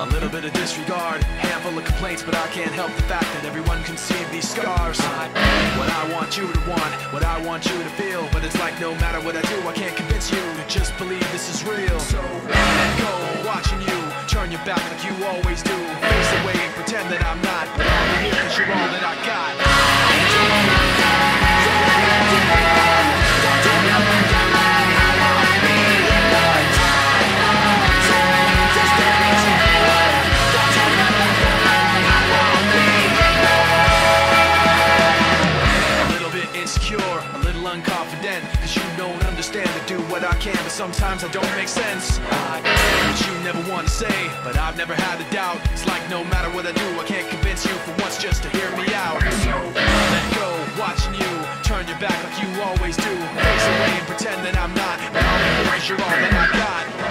A little bit of disregard, handful of complaints, but I can't help the fact that everyone can see these scars. What I want you to want, what I want you to feel, but it's like no matter what I do, I can't convince you to just believe this is real. So let go, watching you turn your back like you always do. Face away and pretend that I'm not, but I'll be here 'cause you're all that I got. A little unconfident, 'cause you don't understand to do what I can, but sometimes I don't make sense. But you never want to say, but I've never had a doubt. It's like no matter what I do, I can't convince you for once just to hear me out. So let go, watching you turn your back like you always do. Face away and pretend that I'm not, but I'll be here 'cause you're all that I got.